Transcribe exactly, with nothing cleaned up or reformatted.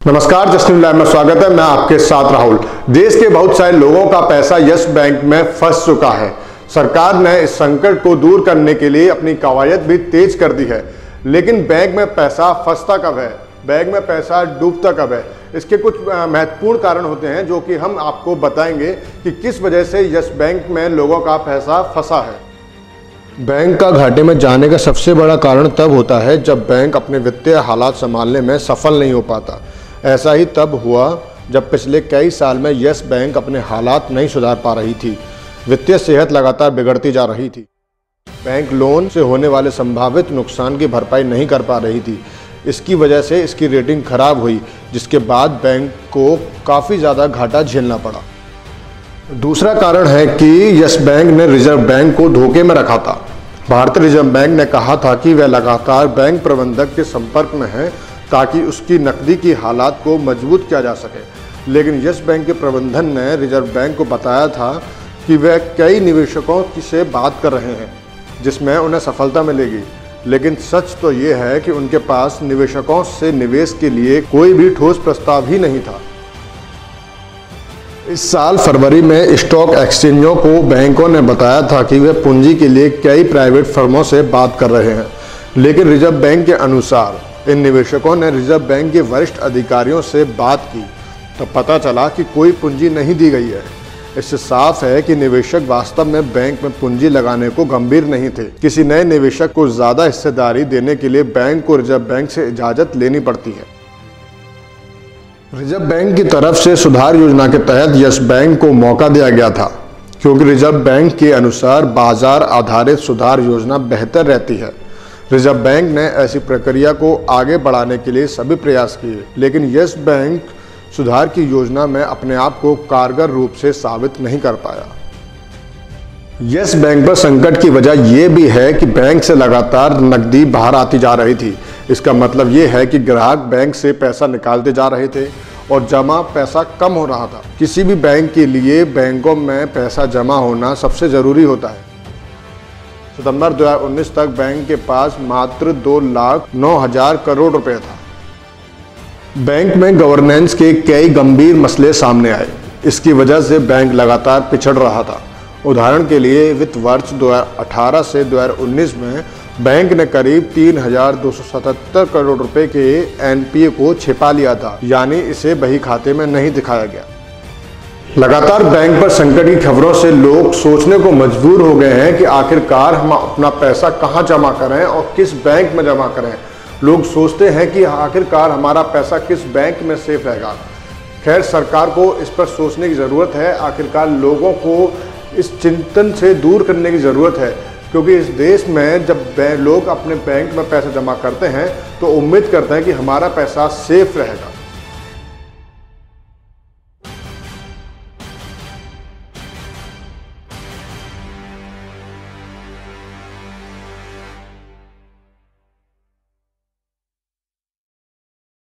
नमस्कार, Justin live में स्वागत है। मैं आपके साथ राहुल। देश के बहुत सारे लोगों का पैसा यस बैंक में फंस चुका है। सरकार ने इस संकट को दूर करने के लिए अपनी कवायद भी तेज कर दी है, लेकिन बैंक में पैसा फंसता कब है, बैंक में पैसा डूबता कब है, इसके कुछ महत्वपूर्ण कारण होते हैं जो कि हम आपको बताएंगे कि किस वजह से यस बैंक में लोगों का पैसा फंसा है। बैंक का घाटे में जाने का सबसे बड़ा कारण तब होता है जब बैंक अपने वित्तीय हालात संभालने में सफल नहीं हो पाता। ऐसा ही तब हुआ जब पिछले कई साल में यस बैंक अपने हालात नहीं सुधार पा रही थी। वित्तीय सेहत लगातार बिगड़ती जा रही थी। बैंक लोन से होने वाले संभावित नुकसान की भरपाई नहीं कर पा रही थी। इसकी वजह से इसकी रेटिंग खराब हुई, जिसके बाद बैंक को काफ़ी ज़्यादा घाटा झेलना पड़ा। दूसरा कारण है कि यस बैंक ने रिजर्व बैंक को धोखे में रखा था। भारतीय रिजर्व बैंक ने कहा था कि वह लगातार बैंक प्रबंधक के संपर्क में है ताकि उसकी नकदी की हालात को मजबूत किया जा सके, लेकिन यस बैंक के प्रबंधन ने रिजर्व बैंक को बताया था कि वह कई निवेशकों से बात कर रहे हैं जिसमें उन्हें सफलता मिलेगी, लेकिन सच तो ये है कि उनके पास निवेशकों से निवेश के लिए कोई भी ठोस प्रस्ताव ही नहीं था। इस साल फरवरी में स्टॉक एक्सचेंजों को बैंकों ने बताया था कि वे पूंजी के लिए कई प्राइवेट फर्मों से बात कर रहे हैं, लेकिन रिजर्व बैंक के अनुसार इन निवेशकों ने रिजर्व बैंक के वरिष्ठ अधिकारियों से बात की तो पता चला कि कोई पूंजी नहीं दी गई है। इससे साफ है कि निवेशक वास्तव में बैंक में पूंजी लगाने को गंभीर नहीं थे। किसी नए निवेशक को ज़्यादा हिस्सेदारी देने के लिए बैंक को रिजर्व बैंक से इजाज़त लेनी पड़ती है। रिजर्व बैंक की तरफ से सुधार योजना के तहत यस बैंक को मौका दिया गया था, क्योंकि रिजर्व बैंक के अनुसार बाजार आधारित सुधार योजना बेहतर रहती है। रिजर्व बैंक ने ऐसी प्रक्रिया को आगे बढ़ाने के लिए सभी प्रयास किए, लेकिन यस बैंक सुधार की योजना में अपने आप को कारगर रूप से साबित नहीं कर पाया। यस बैंक पर संकट की वजह यह भी है कि बैंक से लगातार नकदी बाहर आती जा रही थी। इसका मतलब ये है कि ग्राहक बैंक से पैसा निकालते जा रहे थे और जमा पैसा कम हो रहा था। किसी भी बैंक के लिए बैंकों में पैसा जमा होना सबसे ज़रूरी होता है। सितंबर दो हज़ार उन्नीस तक बैंक के पास मात्र दो लाख नौ हजार करोड़ रुपए था। बैंक में गवर्नेंस के कई गंभीर मसले सामने आए। इसकी वजह से बैंक लगातार पिछड़ रहा था। उदाहरण के लिए वित्त वर्ष दो हज़ार अठारह से दो हज़ार उन्नीस में बैंक ने करीब तीन हजार दो सौ सतहत्तर करोड़ रुपए के एन पी ए को छिपा लिया था, यानी इसे बही खाते में नहीं दिखाया गया। लगातार बैंक पर संकट की खबरों से लोग सोचने को मजबूर हो गए हैं कि आखिरकार हम अपना पैसा कहां जमा करें और किस बैंक में जमा करें। लोग सोचते हैं कि आखिरकार हमारा पैसा किस बैंक में सेफ रहेगा। खैर, सरकार को इस पर सोचने की ज़रूरत है। आखिरकार लोगों को इस चिंतन से दूर करने की ज़रूरत है, क्योंकि इस देश में जब लोग अपने बैंक में पैसा जमा करते हैं तो उम्मीद करते हैं कि हमारा पैसा सेफ रहेगा।